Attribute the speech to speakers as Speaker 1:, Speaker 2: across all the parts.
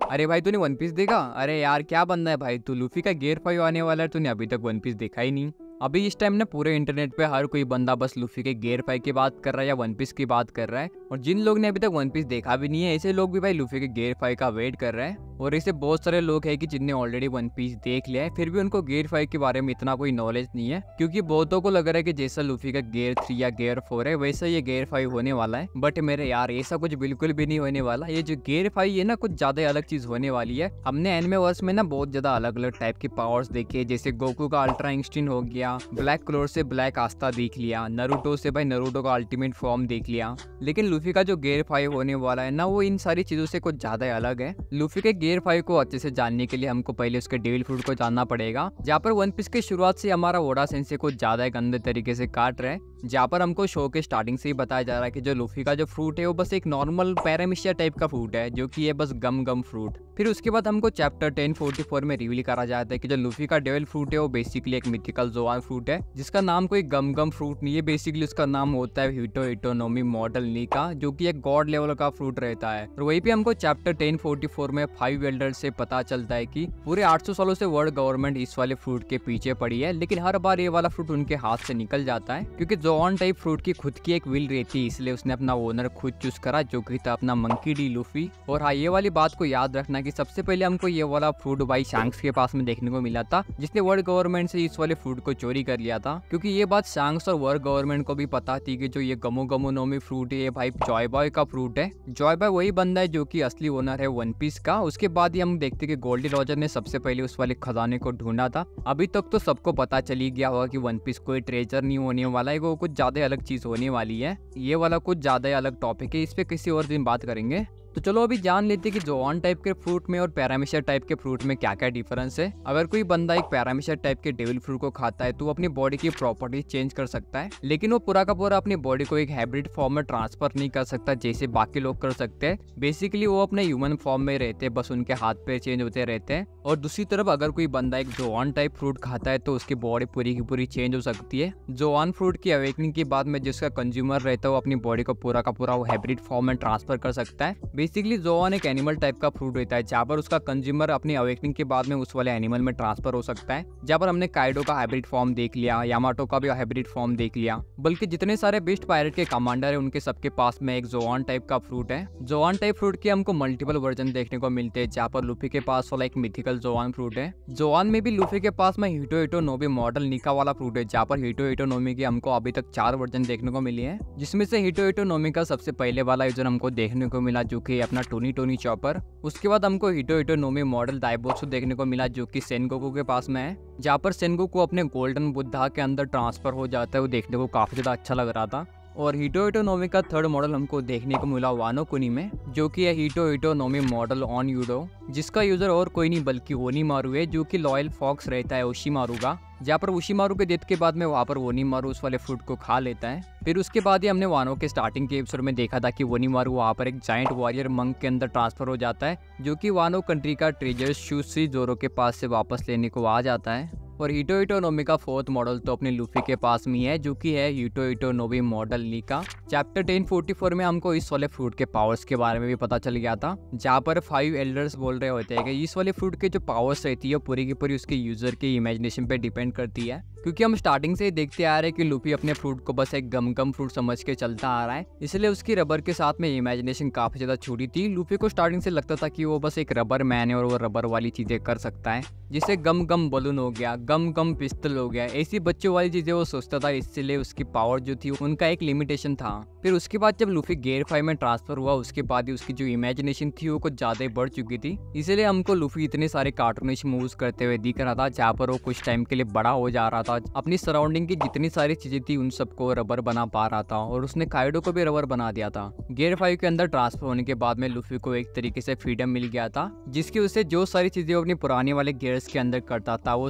Speaker 1: अरे भाई तूने वन पीस देखा? अरे यार क्या बनना है भाई, तू लूफी का गियर 5 आने वाला है, तूने अभी तक वन पीस देखा ही नहीं। अभी इस टाइम ना पूरे इंटरनेट पे हर कोई बंदा बस लूफी के गियर 5 की बात कर रहा है या वन पीस की बात कर रहा है। और जिन लोग ने अभी तक वन पीस देखा भी नहीं है, ऐसे लोग भी भाई लूफी के गियर 5 का वेट कर रहे हैं। और ऐसे बहुत सारे लोग हैं कि जिनने ऑलरेडी वन पीस देख लिया है, फिर भी उनको गियर 5 के बारे में इतना कोई नॉलेज नहीं है, क्योंकि बहुतों को लग रहा है कि जैसा लूफी का गियर 3 या गियर 4 है वैसा ये गियर 5 होने वाला है। बट मेरे यार ऐसा कुछ बिल्कुल भी नहीं होने वाला। ये जो गियर 5 है ना, कुछ ज्यादा अलग चीज होने वाली है। हमने एनिमे वर्स में ना बहुत ज्यादा अलग अलग टाइप के पावर्स देखे, जैसे गोकू का अल्ट्रा इंस्टिंक्ट हो गया, ब्लैक क्लोर से ब्लैक आस्था देख लिया, नरूटो से भाई नरूटो का अल्टीमेट फॉर्म देख लिया। लेकिन लूफी का जो गियर 5 होने वाला है ना, वो इन सारी चीजों से कुछ ज्यादा अलग है। लूफी के गियर 5 को अच्छे से जानने के लिए हमको पहले उसके डेविल फ्रूट को जानना पड़ेगा, जहाँ पर वन पीस की शुरुआत से हमारा ओडा सेंसे को ज्यादा गंदे तरीके से काट रहे हैं। जहाँ पर हमको शो के स्टार्टिंग से ही बताया जा रहा है कि जो लूफी का जो फ्रूट है वो बस एक नॉर्मल पैरामिशिया टाइप का फ्रूट है, जो कि है बस गम गम फ्रूट। फिर उसके बाद हमको चैप्टर 1044 में रिवील करा जाता है कि जो लूफी का डेविल फ्रूट है वो बेसिकली एक मिथिकल जोआन फ्रूट है, जिसका नाम कोई गम गम फ्रूट नहीं है। बेसिकली उसका नाम होता है हिटो हिटो नोमी मॉडल नीका, जो कि एक गॉड लेवल का फ्रूट रहता है। और वहीं पे हमको चैप्टर 1044 में 5 एल्डर्स से पता चलता है कि पूरे 800 सालों से वर्ल्ड गवर्नमेंट इस वाले फ्रूट के पीछे पड़ी है, लेकिन हर बार ये वाला फ्रूट उनके हाथ से निकल जाता है, क्योंकि जोआन टाइप फ्रूट की खुद की एक विल रहती है, इसलिए उसने अपना ओनर खुद चूज करा, जो कि था अपना मंकी डी लूफी। और हाँ, ये वाली बात को याद रखना कि सबसे पहले हमको ये वाला फ्रूट भाई शैंक्स के पास में देखने को मिला था, जिसने वर्ल्ड गवर्नमेंट से इस वाले फ्रूट को चोरी कर लिया था। क्योंकि ये बात शैंक्स और वर्ल्ड गवर्नमेंट को भी पता थी कि जो ये गमो गमो नोमी फ्रूट है ये भाई जॉय बॉय का फ्रूट है। जॉय बॉय वही बंदा है जो कि असली ओनर है वन पीस का। उसके बाद ही हम देखते कि गोल्डी रॉजर ने सबसे पहले उस वाले खजाने को ढूंढा था। अभी तक तो सबको पता चली गया होगा कि वन पीस कोई ट्रेजर नहीं होने वाला है, वो कुछ ज्यादा अलग चीज होने वाली है। ये वाला कुछ ज्यादा अलग टॉपिक है, इस पे किसी और दिन बात करेंगे। तो चलो अभी जान लेते हैं कि जोआन टाइप के फ्रूट में और पैरामिशिया टाइप के फ्रूट में क्या क्या डिफरेंस है। अगर कोई बंदा एक पैरामिशिया टाइप के डेविल फ्रूट को खाता है तो वो अपनी बॉडी की प्रॉपर्टी चेंज कर सकता है, लेकिन वो पूरा का पूरा अपनी बॉडी को एक हाइब्रिड फॉर्म में ट्रांसफर नहीं कर सकता जैसे बाकी लोग कर सकते हैं। बेसिकली वो अपने ह्यूमन फॉर्म में रहते हैं, बस उनके हाथ पैर चेंज होते रहते हैं। और दूसरी तरफ अगर कोई बंदा एक जोआन टाइप फ्रूट खाता है तो उसकी बॉडी पूरी की पूरी चेंज हो सकती है। जोआन फ्रूट की अवेकनिंग के बाद में जिसका कंज्यूमर रहता है वो अपनी बॉडी को पूरा का पूरा वो हाइब्रिड फॉर्म में ट्रांसफर कर सकता है। बेसिकली जोआन एक एनिमल टाइप का फ्रूट रहता है, जहाँ पर उसका कंज्यूमर अपनी अवेकनिंग के बाद में उस वाले एनिमल में ट्रांसफर हो सकता है। जहाँ पर हमने काइडो का हाइब्रिड फॉर्म देख लिया, यामाटो का भी हाइब्रिड फॉर्म देख लिया, बल्कि जितने सारे बेस्ट पायरेट के कमांडर है उनके सबके पास में एक जोआन टाइप का फ्रूट है। जोआन टाइप फ्रूट के हमको मल्टीपल वर्जन देखने को मिलते हैं, जहाँ पर लूफी के पास वाला एक मिथिकल जोआन फ्रूट है। जोआन में भी लूफी के पास में हिटो हिटो नोबी मॉडल निका वाला फ्रूट है, जहाँ पर हिटो हिटो नोमी के हमको अभी तक 4 वर्जन देखने को मिले हैं, जिसमें से हिटो हिटो नोमी का सबसे पहले वाला यूजर हमको देखने को मिला जो कि अपना टोनी टोनी चॉपर। उसके बाद हमको हिटो हिटो नोमी मॉडल दाइबोत्सु देखने को मिला जो कि सेनगोकू के पास में है, जहाँ पर सेनगोकू अपने गोल्डन बुद्धा के अंदर ट्रांसफर हो जाता है। वो देखने को काफी ज्यादा अच्छा लग रहा था। और हिटो हिटो नोमी का थर्ड मॉडल हमको देखने को मिला वानो कुनी में, जो कि है हिटो हिटो नोमी मॉडल ऑन यूडो, जिसका यूजर और कोई नहीं बल्कि ओनीमारू है, जो कि लॉयल फॉक्स रहता है ओशीमारू का। जहाँ पर ओशीमारू के डेथ के बाद में वहाँ पर ओनीमारू उस वाले फ्रूट को खा लेता है। फिर उसके बाद ही हमने वानो के स्टार्टिंग के एपिसोड में देखा था कि ओनीमारू वहाँ पर एक जायंट वॉरियर मंक के अंदर ट्रांसफर हो जाता है, जो कि वानो कंट्री का ट्रेजर शुशी जोरो के पास से वापस लेने को आ जाता है। और हिटो हिटो नोमी का फोर्थ मॉडल तो अपने लूफी के पास में है, जो कि है हिटो हिटो नोमी मॉडल नीका। चैप्टर 1044 में हमको इस वाले फ्रूट के पावर्स के बारे में भी पता चल गया था, जहाँ पर 5 एल्डर्स बोल रहे होते हैं कि इस वाले फ्रूट के जो पावर्स रहती है पूरी की पूरी उसके यूजर के इमेजिनेशन पे डिपेंड करती है। क्योंकि हम स्टार्टिंग से ही देखते आ रहे हैं कि लूफी अपने फ्रूट को बस एक गम गम फ्रूट समझ के चलता आ रहा है, इसलिए उसकी रबर के साथ में इमेजिनेशन काफी ज्यादा छोटी थी। लूफी को स्टार्टिंग से लगता था कि वो बस एक रबर मैन है और वो रबर वाली चीजें कर सकता है, जिसे गम गम बलून हो गया, गम गम पिस्तल हो गया, ऐसी बच्चों वाली चीजें वो सोचता था। इसलिए उसकी पावर जो थी उनका एक लिमिटेशन था। फिर उसके बाद जब लूफी गियर 5 में ट्रांसफर हुआ उसके बाद ही उसकी जो इमेजिनेशन थी वो कुछ ज्यादा ही बढ़ चुकी थी। इसलिए हमको लूफी इतने सारे कार्टूनिश मूव्स करते हुए दिख रहा था, जहाँ पर वो कुछ टाइम के लिए बड़ा हो जा रहा था, अपनी सराउंडिंग की जितनी सारी चीजें थी उन सबको रबर बना पा रहा था, और उसने काइडो को भी रबर बना दिया था। गियर 5 के अंदर ट्रांसफर होने के बाद में लूफी को एक तरीके से फ्रीडम मिल गया था, जिसकी उसे जो सारी चीजें वो अपनी पुराने वाले गियर्स के अंदर करता था वो सारी की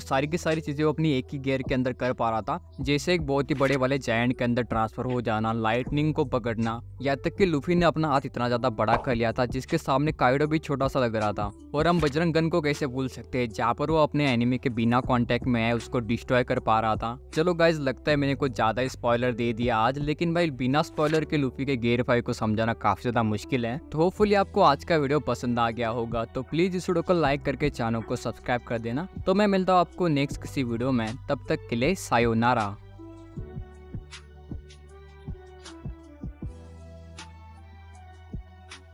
Speaker 1: सारी चीजें वो अपनी एक ही गियर के अंदर कर पा रहा था, जैसे एक बहुत ही बड़े वाले जायंट के अंदर ट्रांसफर हो जाना, लाइटनिंग को पकड़ना, यहाँ तक कि लूफी ने अपना हाथ इतना ज्यादा बड़ा कर लिया था जिसके सामने काइडो भी छोटा सा लग रहा था। और हम बजरंग गन को कैसे भूल सकते हैं, जहाँ पर वो अपने एनिमी के बिना कांटेक्ट में है उसको डिस्ट्रॉय कर पा रहा था। चलो गाइज, लगता है मैंने कुछ ज्यादा स्पॉइलर दे दिया आज, लेकिन भाई बिना स्पॉइलर के लूफी के गियर 5 को समझाना काफी ज्यादा मुश्किल है। तो होपफुली आपको आज का वीडियो पसंद आ गया होगा, तो प्लीज इस वीडियो को लाइक करके चैनल को सब्सक्राइब कर देना। तो मैं मिलता हूँ आपको नेक्स्ट किसी वीडियो में, तब तक के लिए सायोनारा।